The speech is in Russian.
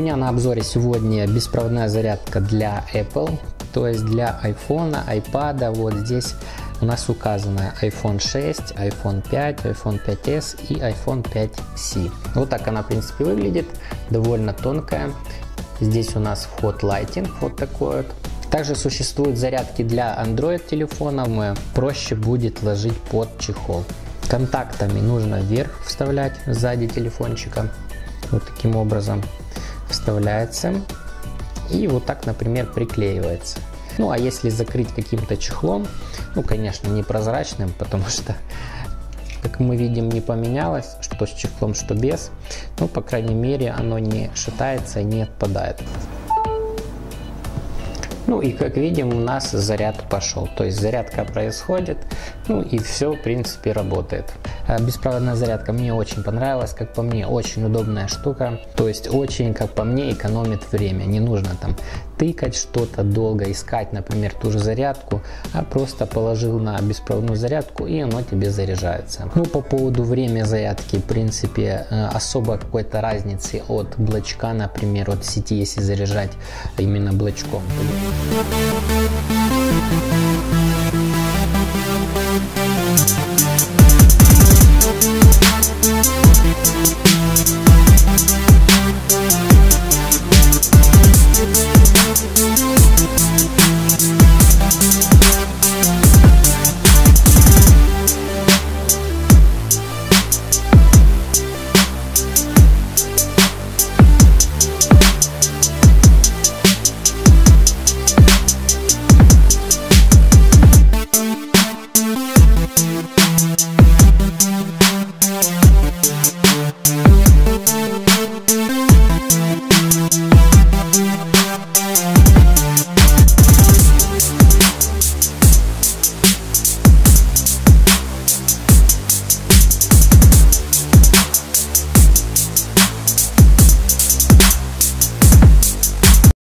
меня на обзоре сегодня беспроводная зарядка для Apple, то есть для iPhone, iPad. Вот здесь у нас указано iPhone 6, iPhone 5, iPhone 5s и iPhone 5c. Вот так она в принципе выглядит, довольно тонкая. Здесь у нас вход Lightning, вот такой вот. Также существуют зарядки для Android телефонов, проще будет ложить под чехол. Контактами нужно вверх вставлять сзади телефончика, вот таким образом вставляется и вот так, например, приклеивается. Ну а если закрыть каким-то чехлом, ну конечно не прозрачным, потому что, как мы видим, не поменялось, что с чехлом, что без, но по крайней мере оно не шатается и не отпадает. Ну и как видим, у нас заряд пошел, то есть зарядка происходит, ну и все в принципе работает. Беспроводная зарядка мне очень понравилась, как по мне, очень удобная штука, то есть очень, как по мне, экономит время. Не нужно там тыкать что-то, долго искать, например, ту же зарядку, а просто положил на беспроводную зарядку и оно тебе заряжается. Ну по поводу времени зарядки, в принципе, особо какой-то разницы от блочка, например, от сети, если заряжать именно блочком.